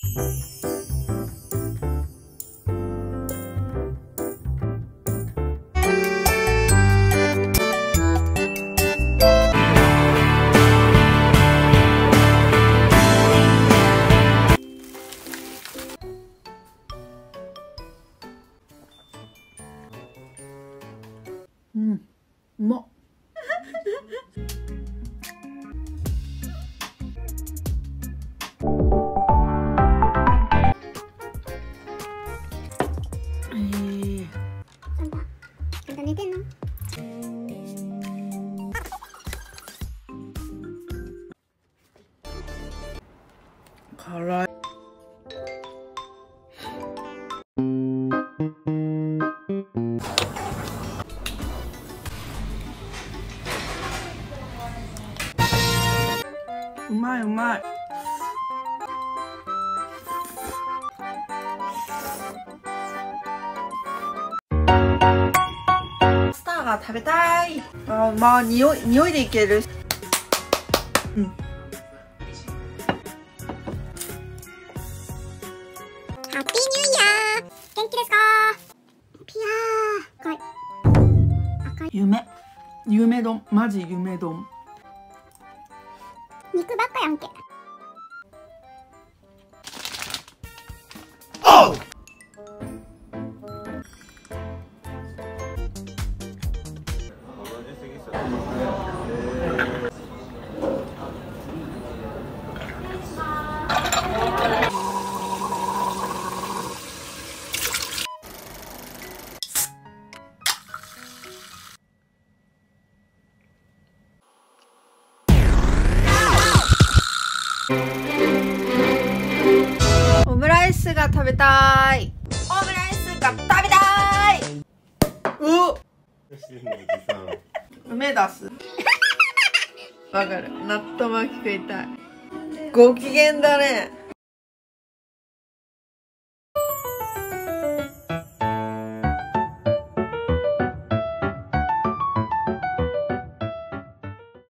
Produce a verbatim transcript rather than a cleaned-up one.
うん、うまっ。えー、 あんた、あんた寝てんの？ 辛い。うまいうまい。スターが食べたい。あ、まあ匂い匂いでいける。うん。 ハッピーニューイヤー。元気ですか？ピヤー。赤い。赤い。 夢。夢丼。マジ夢丼。 肉ばっかやんけ。 オムライスが食べたい。オムライスが食べたい。うっ。梅出す。わかる。納豆巻き食いたい。ご機嫌だね。